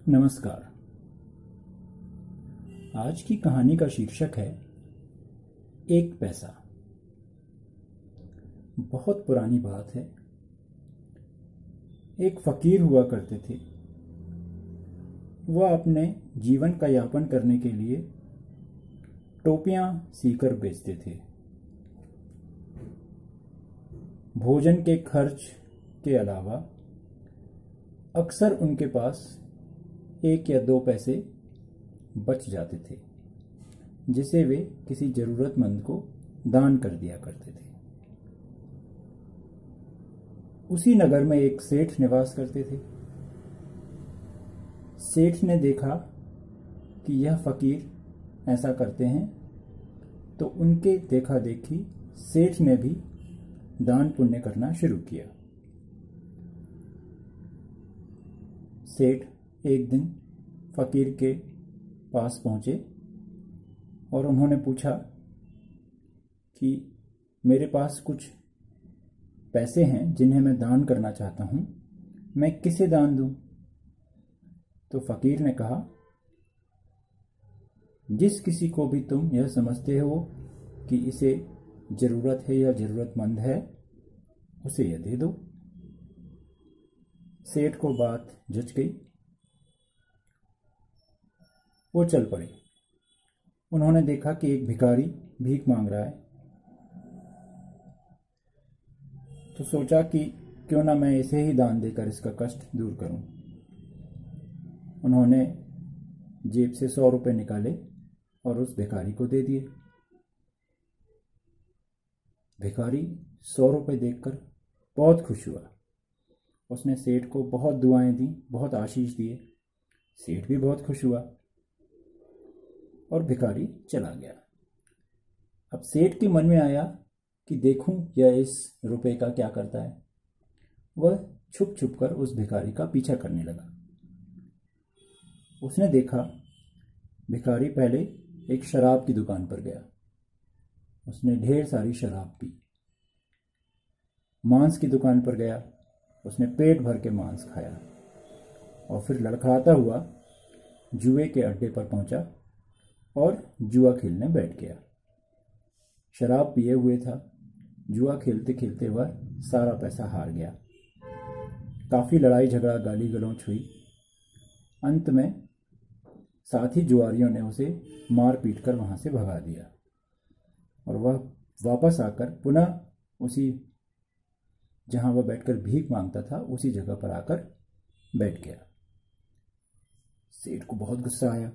नमस्कार। आज की कहानी का शीर्षक है एक पैसा। बहुत पुरानी बात है। एक फकीर हुआ करते थे। वह अपने जीवन का यापन करने के लिए टोपियां सीकर बेचते थे। भोजन के खर्च के अलावा अक्सर उनके पास 1 या 2 पैसे बच जाते थे, जिसे वे किसी जरूरतमंद को दान कर दिया करते थे। उसी नगर में एक सेठ निवास करते थे। सेठ ने देखा कि यह फकीर ऐसा करते हैं, तो उनके देखा देखी सेठ ने भी दान पुण्य करना शुरू किया। सेठ एक दिन फकीर के पास पहुंचे और उन्होंने पूछा कि मेरे पास कुछ पैसे हैं जिन्हें मैं दान करना चाहता हूं, मैं किसे दान दूं? तो फकीर ने कहा, जिस किसी को भी तुम यह समझते हो कि इसे जरूरत है या जरूरतमंद है, उसे यह दे दो। सेठ को बात जच गई। वो चल पड़े। उन्होंने देखा कि एक भिखारी भीख मांग रहा है, तो सोचा कि क्यों ना मैं इसे ही दान देकर इसका कष्ट दूर करूं। उन्होंने जेब से 100 रुपये निकाले और उस भिखारी को दे दिए। भिखारी 100 रुपये देखकर बहुत खुश हुआ। उसने सेठ को बहुत दुआएं दी, बहुत आशीष दिए। सेठ भी बहुत खुश हुआ और भिखारी चला गया। अब सेठ के मन में आया कि देखूं यह इस रुपए का क्या करता है। वह छुप छुप कर उस भिखारी का पीछा करने लगा। उसने देखा भिखारी पहले एक शराब की दुकान पर गया। उसने ढेर सारी शराब पी। मांस की दुकान पर गया। उसने पेट भर के मांस खाया और फिर लड़खड़ाता हुआ जुए के अड्डे पर पहुंचा और जुआ खेलने बैठ गया। शराब पिए हुए था। जुआ खेलते खेलते वह सारा पैसा हार गया। काफी लड़ाई झगड़ा, गाली गलौज हुई। अंत में साथी जुआरियों ने उसे मार पीट कर वहां से भगा दिया और वह वापस आकर पुनः उसी जहां वह बैठकर भीख मांगता था उसी जगह पर आकर बैठ गया। सेठ को बहुत गुस्सा आया,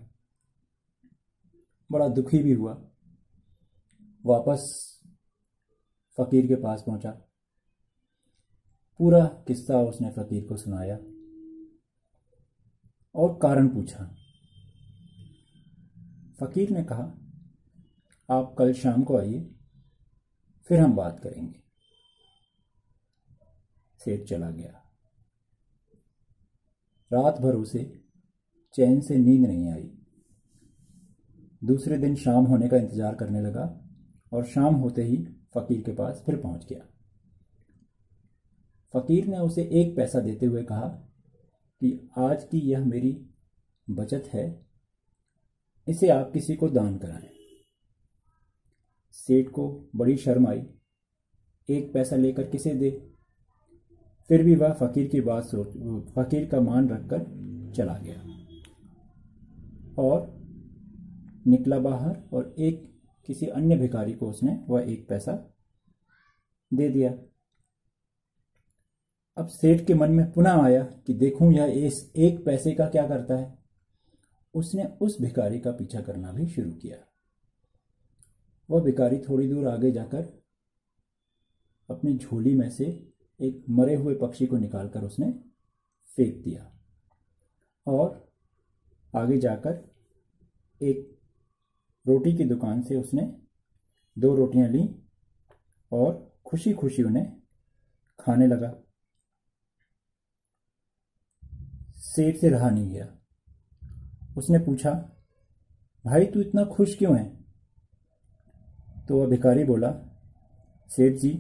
बड़ा दुखी भी हुआ। वापस फकीर के पास पहुंचा। पूरा किस्सा उसने फकीर को सुनाया और कारण पूछा। फकीर ने कहा, आप कल शाम को आइए, फिर हम बात करेंगे। सेठ चला गया। रात भर उसे चैन से नींद नहीं आई। दूसरे दिन शाम होने का इंतजार करने लगा और शाम होते ही फकीर के पास फिर पहुंच गया। फकीर ने उसे 1 पैसा देते हुए कहा कि आज की यह मेरी बचत है, इसे आप किसी को दान कराएं। सेठ को बड़ी शर्म आई, 1 पैसा लेकर किसे दे। फिर भी वह फकीर की बात फकीर का मान रखकर चला गया और निकला बाहर और किसी अन्य भिखारी को उसने वह 1 पैसा दे दिया। अब सेठ के मन में पुनः आया कि देखूं यह इस 1 पैसे का क्या करता है। उसने उस भिखारी का पीछा करना भी शुरू किया। वह भिखारी थोड़ी दूर आगे जाकर अपनी झोली में से एक मरे हुए पक्षी को निकालकर उसने फेंक दिया और आगे जाकर एक रोटी की दुकान से उसने 2 रोटियां ली और खुशी खुशी उन्हें खाने लगा। सेठ से रहा नहीं गया। उसने पूछा, भाई तू इतना खुश क्यों है? तो वह भिखारी बोला, सेठ जी,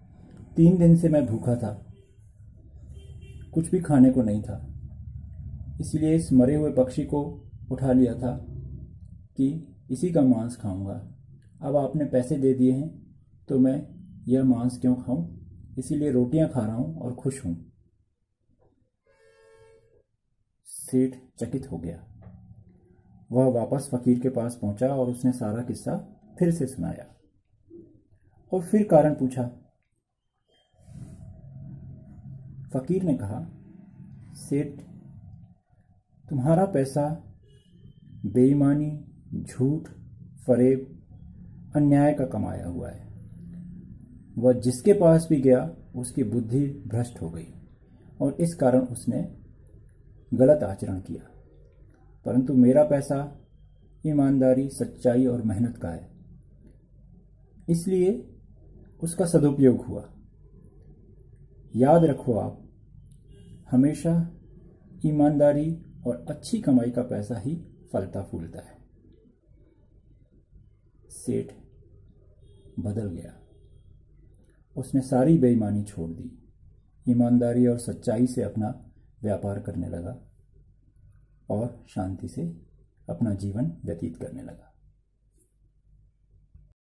3 दिन से मैं भूखा था, कुछ भी खाने को नहीं था। इसलिए इस मरे हुए पक्षी को उठा लिया था कि इसी का मांस खाऊंगा। अब आपने पैसे दे दिए हैं तो मैं यह मांस क्यों खाऊं, इसीलिए रोटियां खा रहा हूं और खुश हूं। सेठ चकित हो गया। वह वापस फकीर के पास पहुंचा और उसने सारा किस्सा फिर से सुनाया और फिर कारण पूछा। फकीर ने कहा, सेठ, तुम्हारा पैसा बेईमानी, झूठ, फरेब, अन्याय का कमाया हुआ है। वह जिसके पास भी गया उसकी बुद्धि भ्रष्ट हो गई और इस कारण उसने गलत आचरण किया। परंतु मेरा पैसा ईमानदारी, सच्चाई और मेहनत का है, इसलिए उसका सदुपयोग हुआ। याद रखो आप, हमेशा ईमानदारी और अच्छी कमाई का पैसा ही फलता फूलता है। सेठ बदल गया। उसने सारी बेईमानी छोड़ दी, ईमानदारी और सच्चाई से अपना व्यापार करने लगा और शांति से अपना जीवन व्यतीत करने लगा।